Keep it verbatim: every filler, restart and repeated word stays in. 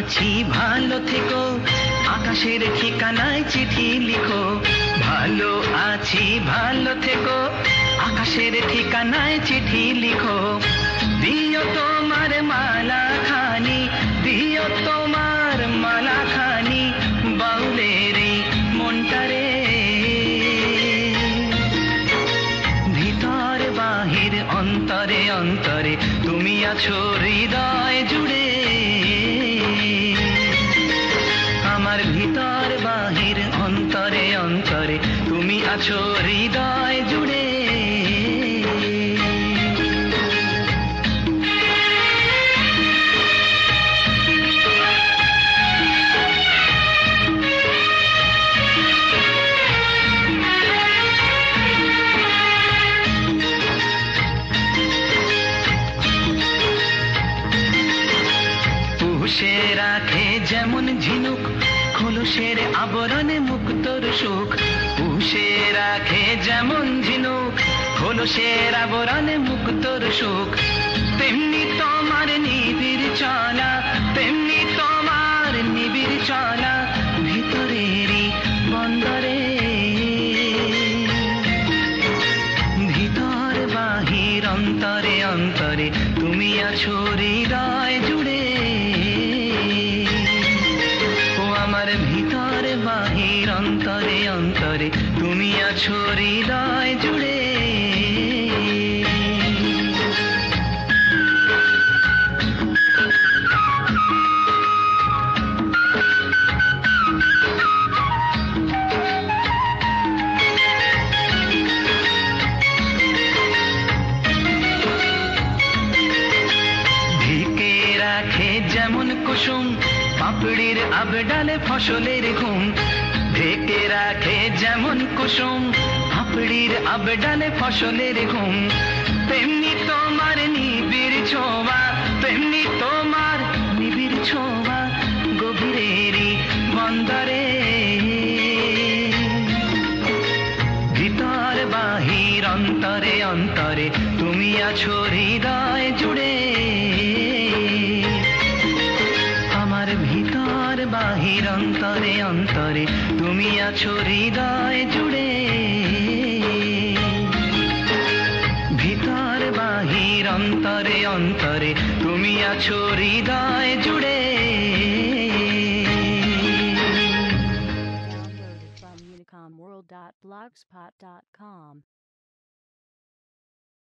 আছি ভালো থেকো, আকাশের ঠিকানায় চিঠি লিখো। ভালো আছি ভালো থেকো, আকাশের ঠিকানায় চিঠি লিখো। দিও তোমার মালা খানি, দিও তোমার মালা খানি, বাউলের এই মনটারে। ভিতর বাহির অন্তরে অন্তরে তুমি আছো হৃদয় জুড়ে। আমার ভিতর বাহির অন্তরে অন্তরে তুমি আছো হৃদয় জুড়ে। পুষে রাখে যেমন ঝিনুক খোলসের আবরণে মুক্তর সুখ। পুষে রাখে যেমন ঝিনুক খোলসের আবরণে মুক্তর সুখ। তেমনি তোমার নিবিড় চলা, তেমনি তোমার নিবিড় চলা ভিতরেরই বন্দরে। ভিতর বাহির অন্তরে অন্তরে তুমি আছো হৃদয় জুড়ে। ও আমার ভিতর বাহির অন্তরে অন্তরে তুমি আছো হৃদয় জুড়ে। যেমন কুসুম পাপড়ির আবডালে ফসলের ঘুম। ঢেকে রাখে যেমন কুসুম পাপড়ির আবডালে ফসলের ঘুম। তেমনি তোমার নিবিড় ছোঁয়া, তেমনি তোমার নিবিড় ছোঁয়া গভীরেরই বন্দরে। ভিতর বাহির অন্তরে অন্তরে তুমি আছো হৃদয় জুড়ে। আমার ভিতর বাহির অন্তরে অন্তরে তুমি আছো হৃদয় জুড়ে। ভিতর বাহির অন্তরে অন্তরে তুমি আছো হৃদয় জুড়ে। Downloaded from unicom world dot blogspot dot com